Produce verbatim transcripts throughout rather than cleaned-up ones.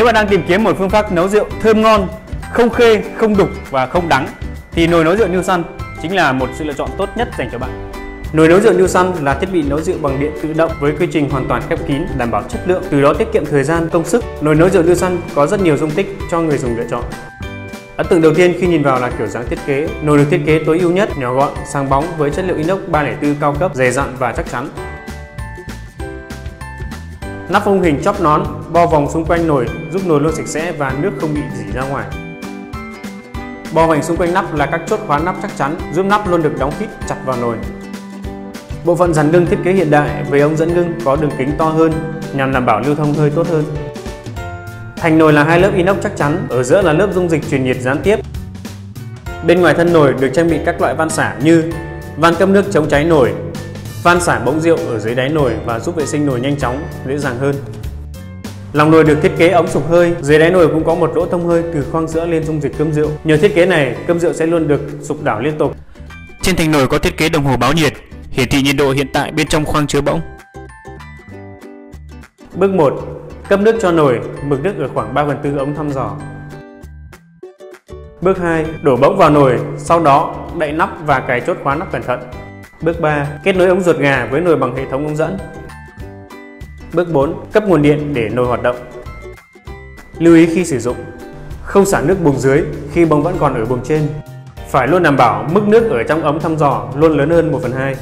Nếu bạn đang tìm kiếm một phương pháp nấu rượu thơm ngon, không khê, không đục và không đắng thì nồi nấu rượu New Sun chính là một sự lựa chọn tốt nhất dành cho bạn. Nồi nấu rượu New Sun là thiết bị nấu rượu bằng điện tự động với quy trình hoàn toàn khép kín, đảm bảo chất lượng, từ đó tiết kiệm thời gian, công sức. Nồi nấu rượu New Sun có rất nhiều dung tích cho người dùng lựa chọn. Ấn tượng đầu tiên khi nhìn vào là kiểu dáng thiết kế. Nồi được thiết kế tối ưu nhất, nhỏ gọn, sáng bóng với chất liệu inox ba không bốn cao cấp, dày dặn và chắc chắn. Nắp phông hình chóp nón bo vòng xung quanh nồi giúp nồi luôn sạch sẽ và nước không bị rỉ ra ngoài. Bo vành xung quanh nắp là các chốt khóa nắp chắc chắn giúp nắp luôn được đóng khít chặt vào nồi. Bộ phận dàn ngưng thiết kế hiện đại với ống dẫn ngưng có đường kính to hơn nhằm đảm bảo lưu thông hơi tốt hơn. Thành nồi là hai lớp inox chắc chắn, ở giữa là lớp dung dịch truyền nhiệt gián tiếp. Bên ngoài thân nồi được trang bị các loại van xả như van cấp nước chống cháy nồi, van xả bỗng rượu ở dưới đáy nồi và giúp vệ sinh nồi nhanh chóng, dễ dàng hơn. Lòng nồi được thiết kế ống sục hơi, dưới đáy nồi cũng có một lỗ thông hơi từ khoang sữa lên dung dịch cơm rượu. Nhờ thiết kế này, cơm rượu sẽ luôn được sục đảo liên tục. Trên thành nồi có thiết kế đồng hồ báo nhiệt, hiển thị nhiệt độ hiện tại bên trong khoang chứa bỗng. Bước một. Cấp nước cho nồi, mực nước ở khoảng ba phần tư ống thăm dò. Bước hai. Đổ bỗng vào nồi, sau đó đậy nắp và cài chốt khóa nắp cẩn thận. Bước ba. Kết nối ống ruột gà với nồi bằng hệ thống ống dẫn. Bước bốn. Cấp nguồn điện để nồi hoạt động. Lưu ý khi sử dụng: không xả nước buồng dưới khi bông vẫn còn ở buồng trên. Phải luôn đảm bảo mức nước ở trong ống thăm dò luôn lớn hơn một phần hai.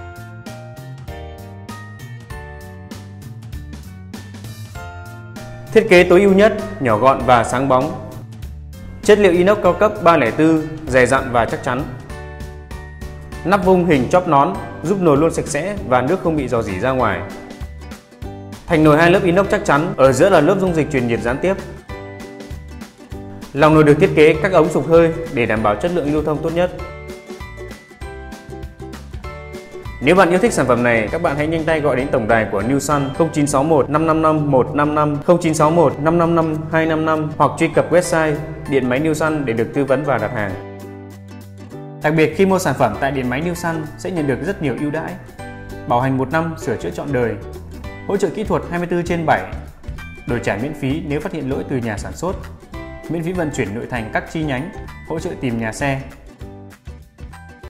Thiết kế tối ưu nhất, nhỏ gọn và sáng bóng. Chất liệu inox cao cấp ba không bốn, dày dặn và chắc chắn. Nắp vung hình chóp nón giúp nồi luôn sạch sẽ và nước không bị rò rỉ ra ngoài. Thành nồi hai lớp inox chắc chắn, ở giữa là lớp dung dịch truyền nhiệt gián tiếp. Lòng nồi được thiết kế các ống sục hơi để đảm bảo chất lượng lưu thông tốt nhất. Nếu bạn yêu thích sản phẩm này, các bạn hãy nhanh tay gọi đến tổng đài của New Sun không chín sáu một năm năm năm một năm năm, không chín sáu một năm năm năm hai năm năm hoặc truy cập website điện máy New Sun để được tư vấn và đặt hàng. Đặc biệt khi mua sản phẩm tại điện máy New Sun sẽ nhận được rất nhiều ưu đãi: bảo hành một năm, sửa chữa trọn đời, hỗ trợ kỹ thuật hai mươi tư trên bảy, đổi trả miễn phí nếu phát hiện lỗi từ nhà sản xuất, miễn phí vận chuyển nội thành các chi nhánh, hỗ trợ tìm nhà xe.